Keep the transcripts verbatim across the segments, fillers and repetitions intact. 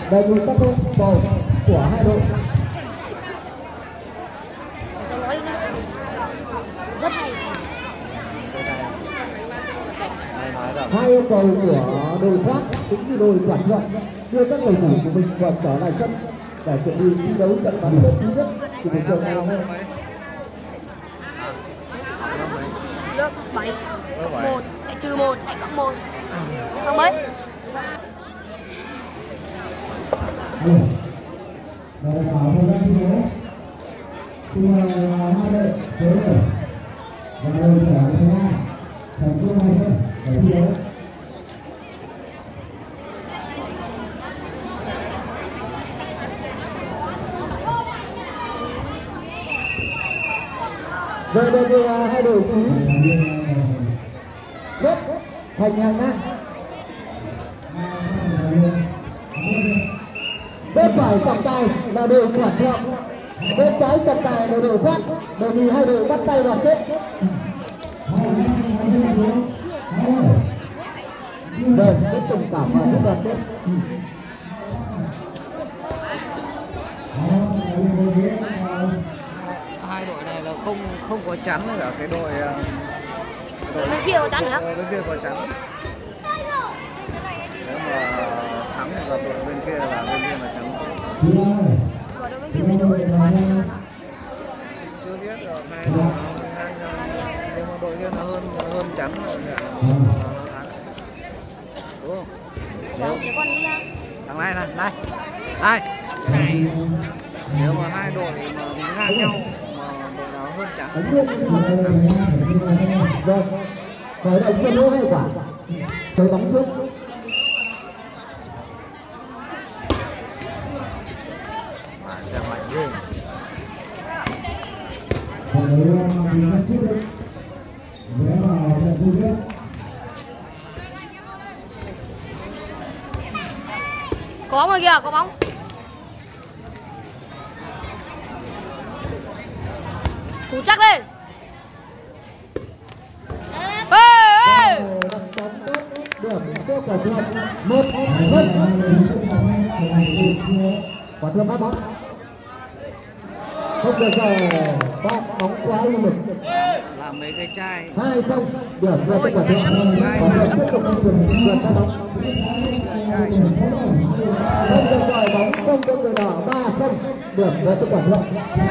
Đây là các đội bầu của hai đội. Rất hay. Hai yêu cầu của đội khác cũng như đội quản luận đưa các cầu thủ của mình vào trở lại sân để chuẩn bị thi đấu trận bán kết thứ nhất của buổi chiều ngày hôm nay. Lớp bảy, một, lại trừ một, lại cộng một, không mấy. Rồi bảo thời gian thi đấu thì hai đội tới rồi và đội trở lại thứ hai thành chung hai sân để thi đấu. Về đây thì hai đội chú xếp thành hàng ngang. Bên phải trọng tài là đội quản thượng, bên trái trọng tài là đội khác, bởi vì hai đội bắt tay đoàn kết. Vâng, rất tình cảm và rất đoàn kết. Hai đội này là không không có chắn cả cái đội Đội bên kia có chắn hả? Bên kia có chắn. Nếu mà thắng thì gặp đội bên kia là bên kia là chắn. Còn đội bên kia với đội chưa biết rồi, hai đội ngang nhau, nhưng mà đội kia là hơn hơn chắn rồi nhỉ. Đúng không? Vâng, chứ còn đi thằng này này, này, này, này. Nếu mà hai đội mà ngang nhau mà đội nào hơn chắn. Vâng, khởi động trận đấu hay quả, chơi bóng trước. Mà xem mạnh ghê. có bóng rồi kìa, có bóng. Thủ chắc lên. Ê ê. Điểm cho quả thượng một một. Quả thượng bắt bóng. Không được rồi, bắt bóng quá uy lực. Làm mấy cái chai. Hai không, điểm cho quả thượng. Quả thượng tiếp tục quyền quyền bắt bóng. Không được rồi, bóng không được người đỏ, ba không, điểm cho quả thượng.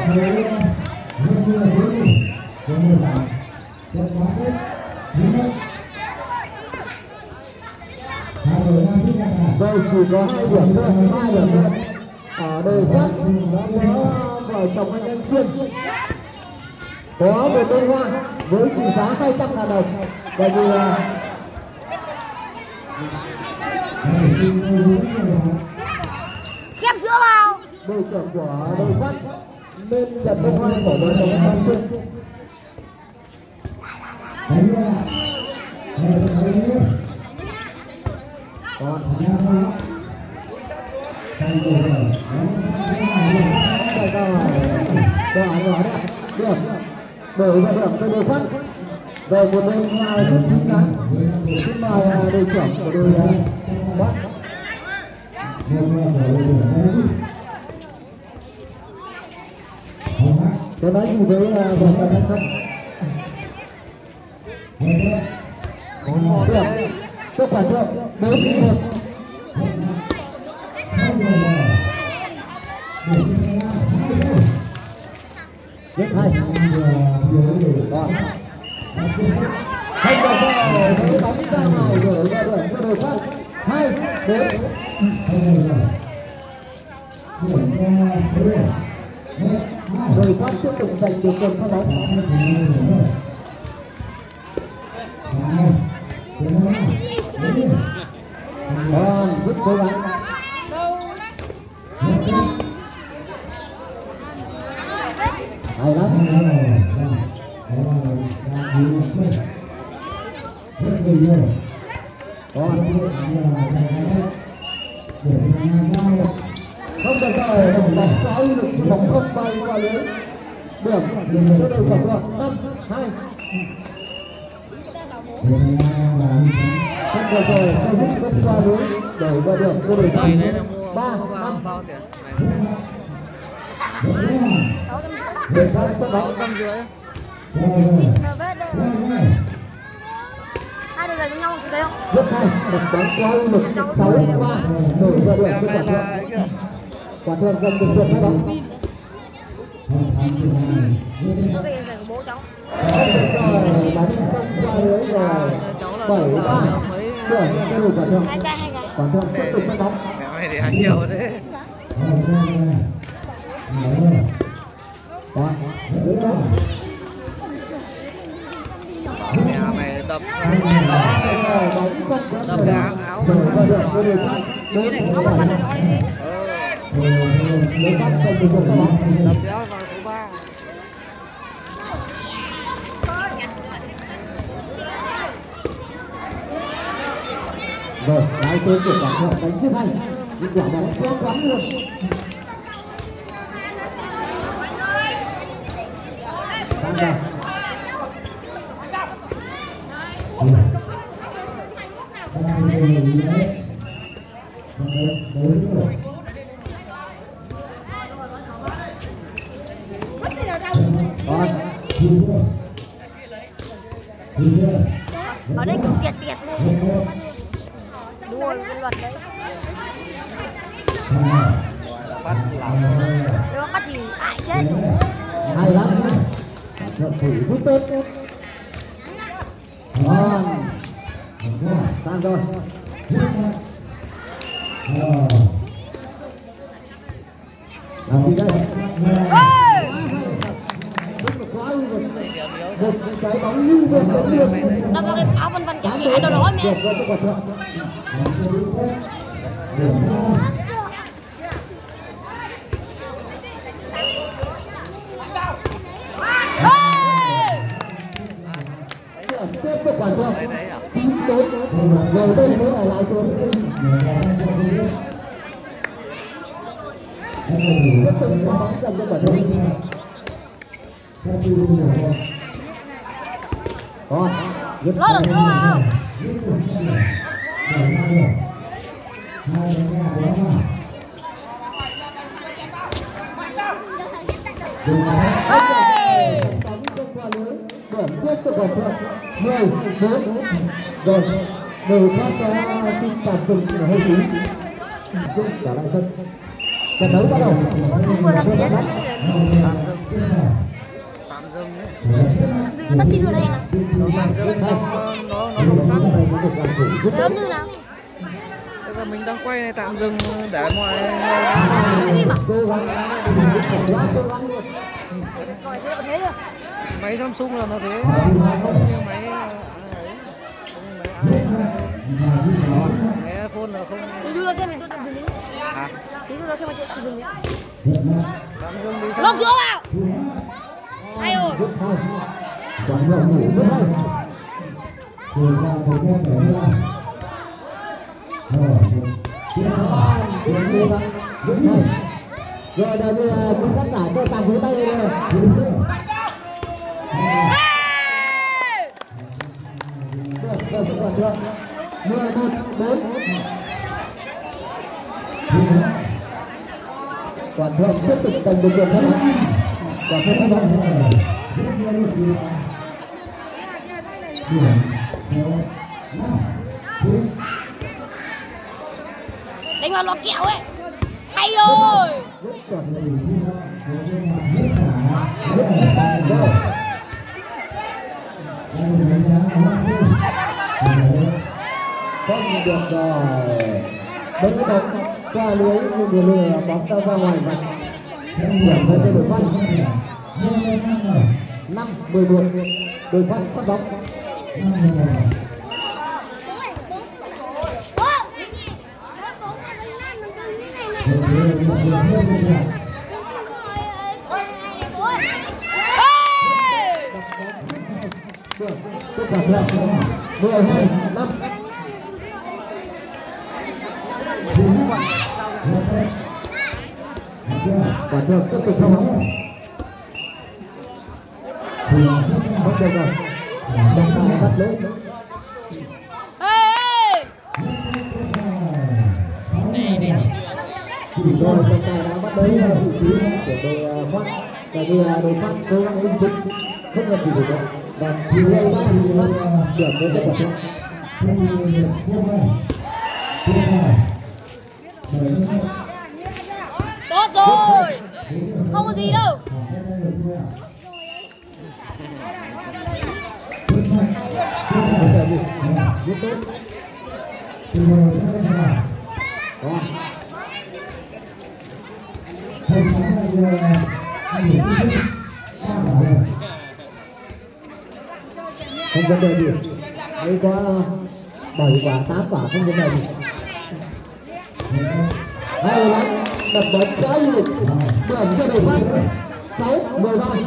Đây chỉ có hai điểm thôi, ba điểm thôi. Ở đội khác đã có vợ chồng anh em chuyên có một bông hoa với trị giá hai trăm ngàn đồng, bởi vì là Khép giữa vào. đội trưởng của đội khác nên nhận bông hoa của đội chồng anh em chuyên. Còn đây rồi, rồi rồi đấy, được, đổi vào điểm cho đội khác. Về một bên ngoài rất chính xác. Xin mời đội trưởng của đội Bắc. Tôi nói gì với vợ chồng anh không? Được, cho quả thượng bốn một. Rất hay. Còn không được rồi, thấy bóng ra ngoài rồi ra đường cho đội khác. Hai bốn. Đội khác tiếp tục giành được quyền phát bóng. Còn rất cố gắng. Hay lắm. Còn không được rồi, đồng bóng có uy lực, bóng không bay qua lưới. Điểm cho đội cầm lượng năm hai. Không được rồi, cho hút không qua lưới để ra điểm cho đội Giày này là mua ba bao năm bao tiền sáu trăm rưỡi. để các các sáu bóng trăm rưỡi Xịn mà vết đây. Hai đứa này giống nhau, thấy không? rất hay một bóng qua uy lực sáu ba nổi ra được em cái này quả là thượng cái quả thượng gần được được các bóng Có về giày của bố cháu. rồi bắn không qua lưới rồi cháu là bảy ba mấy được cái đủ quả thượng Hai trai hai gái. quả thượng tiếp tục các bóng mẹ mày để ăn nhiều thế đó đúng đó mẹ mày đập rồi bóng không có đập cái áo áo rồi qua được cái điều khác đến Không có mặt nói đi. ờ đến bắt không được các bóng đập cái áo vào số ba rồi lái tên của quả thượng đánh tiếp hay những quả bóng kéo quắn luôn sang ra Ở đây cũng tiệt tiệt lên. Đúng rồi, cái luật đấy. bắt làm Nếu mà bắt thì ai chết rồi. hay lắm thượng thủ rút tết ngon sang rồi làm gì đây Ê! rất là quá uy lực một trái bóng như vượt đến được Đập vào cái áo vân vân kẹo kẹo đâu đó mẹ. được rồi cho quả thượng Ê! tiếp tục quả thượng đấy đấy à chín bốn rồi đây mới là lại xuống tiếp tục có bóng dành cho quả thượng còn Lót được nữa vào. Ê! bóng không qua lưới điểm tiếp tục quả thượng mười bốn rồi đều phát ra xin tạm dừng là hơi phí chung trả lại sân trận đấu bắt đầu Vừa làm gì đấy. tạm dừng đấy Đừng tắt đi luôn này nào. nó tạm dừng nó nó nó không tắt Thế giống như nào? tức là mình đang quay này tạm dừng để mọi Im à? cố gắng quá cố gắng luôn Coi thế là thế rồi. máy Samsung là nó thế không như máy ấy, không như máy máy iPhone là không Tí đưa xem mình tôi tạm dừng đi. à Tí đưa xem mình tôi tạm dừng đi. tạm dừng đi xem Lộn giữa vào. Hay rồi. rất hay còn ngựa ngủ rất hay rất hay rồi đây là chúng khán giả cho tạm vỗ tay lên được được được mười một bốn quả thượng tiếp tục giành được điểm các bạn quả thượng các bạn Đánh vào lọt kẹo ấy. Hay rồi. rất còn rất rồi không được rồi đánh bóng qua lưới nhưng vừa lừa bóng ra ra ngoài mặt điểm về cho đội văn năm mười một đội văn phát bóng được kết quả là mười hai năm quả thượng tiếp tục theo bóng không được rồi trọng tài bắt lỗi Ê! rồi trọng tài đã bắt đầu vị trí của đội Phát và như đội Phát cố gắng linh tính không cần gì để được và thì gây ra thì bắt điểm với kết quả tốt rồi, không có gì đâu. rất tốt. Đó. Không vấn đề gì, đây có bảy quả tám quả không vấn đề gì. Hay lắm, đập bóng trái du lịch điểm cho đội Phát sáu mười ba.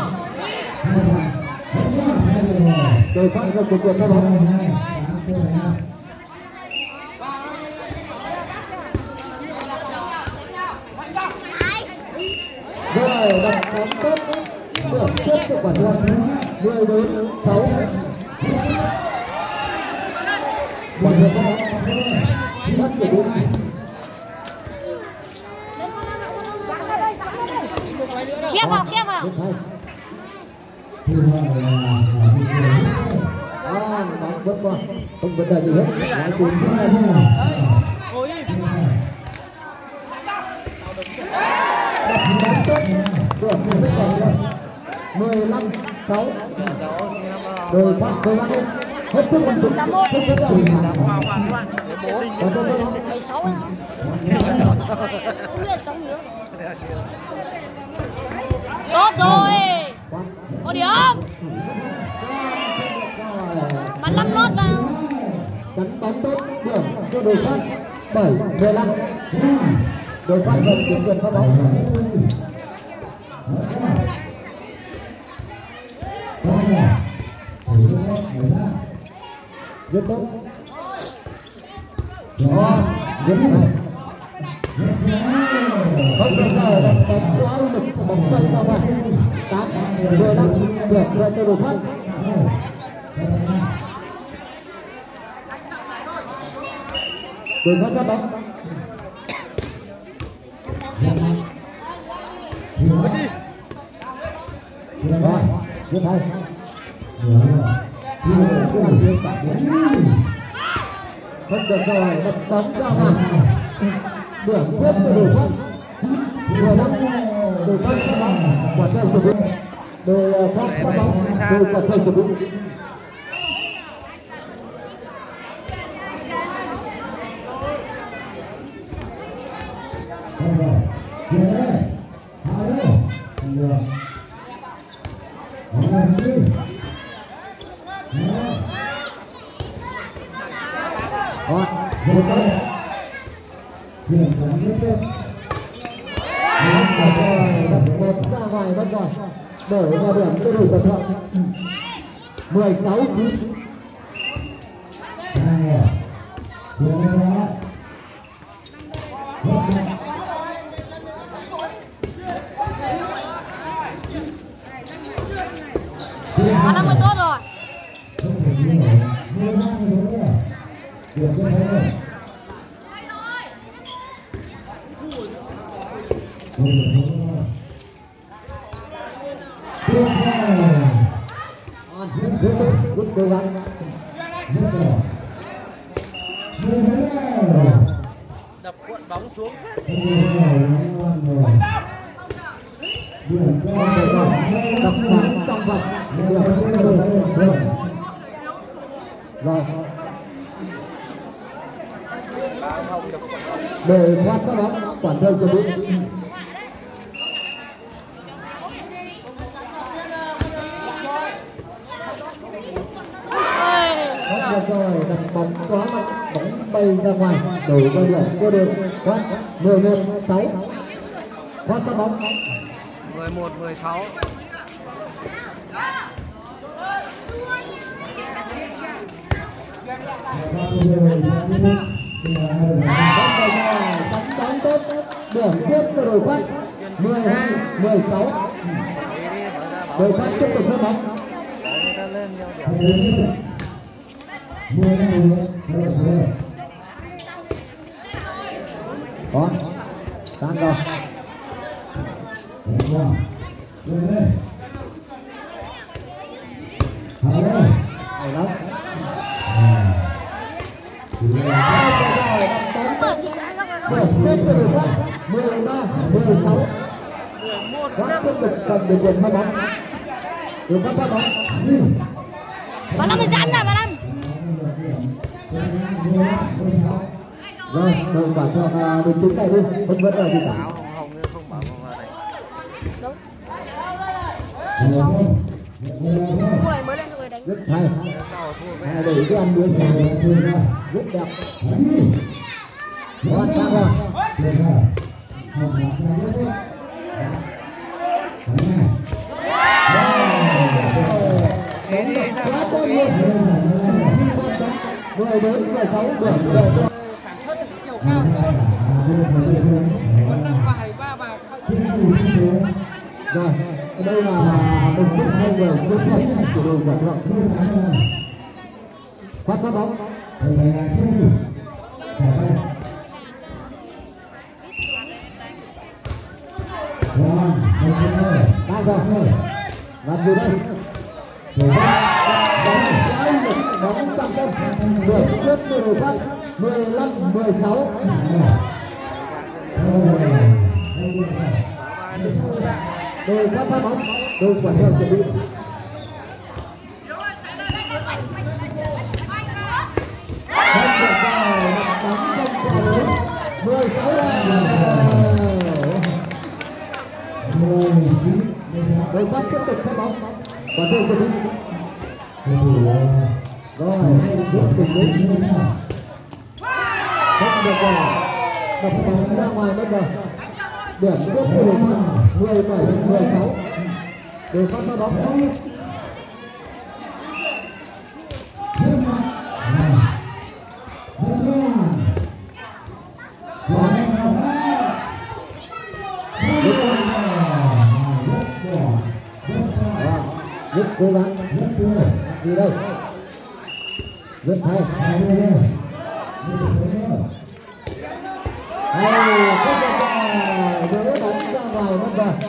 Đội Phát có cuộc quyền các bóng. Rồi đập bóng tốt, điểm tiếp cho quản quân mười bốn sáu. Quản quân các bóng bắt của đội. Khép vào, khép vào. À, bóng vẫn qua, không vấn đề gì hết. Lái chuyền thứ hai. Đập bóng tốt, điểm rất còn rồi. mười lăm sáu. Đội Phát cố gắng lên. Hết sức quan trọng. Hết sức quan trọng. Và tôi nói mười sáu à? Không biết sống nữa. Tốt rồi. Có điểm. Bắn năm nốt vào. Cắn bóng tốt, điểm cho đội Phát bảy mười lăm. Đội Phát giành điểm quyền phát bóng. Rất tốt. Đó, rất hay. Không được giờ đập bóng quá lực, bóng quay ra ngoài. tám mười lăm điểm về cho đội Phát. Đội Phát phát bóng. Rồi, rất hay. Không được rồi, đập bóng ra ngoài. Điểm tiếp cho đội Phát chín mười lăm. Đội Phát phát bóng, quả theo chuẩn bị. Đội Phát phát bóng, đội quả theo chuẩn bị. Đó, một tốt. Đập một ra ngoài mất rồi. Để ra điểm cho đội Tập Thuận. mười sáu chín. Bắn năm mươi tốt rồi. Rất cố gắng. Đập cuộn bóng xuống. Đập bóng trong vòng. Rồi. Để Phát phát bóng, quản theo chuẩn bị. Không được rồi, đập bóng quá mạnh, bóng bay ra ngoài, đổi vào điểm cho đội Phát mười một sáu. Phát phát bóng. mười một mười sáu. Bóng bóng tốt, điểm tiếp cho đội Phát mười hai mười sáu. Đội Phát tiếp tục phát bóng. Đó. Tăng rồi. Hay lắm. Mười tiếp từ phát mười ba mười sáu. Các tiếp tục cần điều kiện phát bóng. Điều phát phát bóng. Bà Lâm mới giãn ra bà Lâm. Rồi, đội quản cho đội tính này đi, không vẫn là gì cả. Áo hồng như không bảo vào này. Đúng. Siêu sáu. Cô này mới lên rồi đánh. Rất hay. Sau thua với Hai đội cứ ăn biến rất đẹp. Rồi, sang rồi. Thế đi Quá tốt luôn. mười bốn, mười sáu, điểm về cho. sản xuất được chiều cao vẫn là vài ba bà Rồi, đây là một bước hai người chiến thuật của đội giải thưởng. Phát phát bóng. Đang rồi. Làm gì đây? Bóng trái một bóng trọng tâm. Mười tiếp từ đội phát. mười lăm, mười sáu. Đội phát phát bóng. Đội quản hiệu chuẩn bị. Không được vào. Bóng không vào lưới. mười sáu là đội phát tiếp tục phát bóng. Quản hiệu chuẩn bị. Rồi, rút tình đến. Không được vào. Đập bóng ra ngoài bây giờ. Điểm tiếp từ đội phát. mười bảy, mười sáu. Đội phát phát bóng. Rất cố gắng đi đâu rất hay hay không được vào đỡ đánh ra ngoài mất rồi.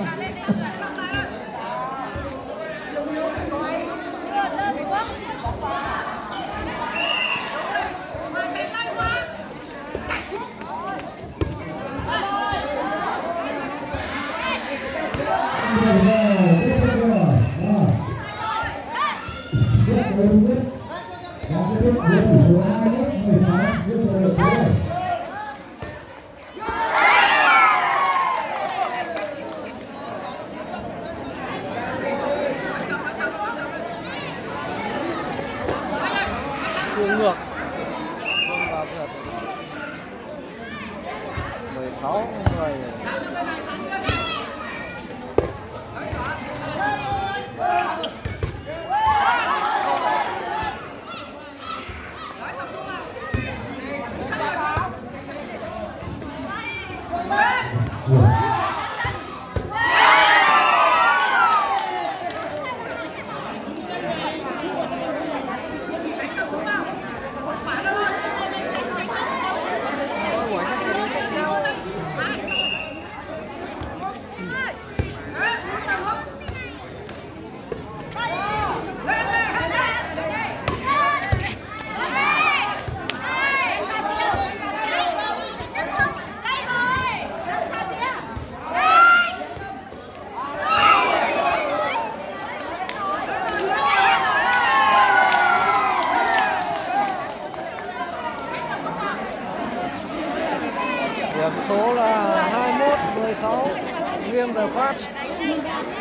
Cuồng ngược. Không vào được. mười sáu người. Điểm số là hai mươi mốt mười sáu nghiêng về phát.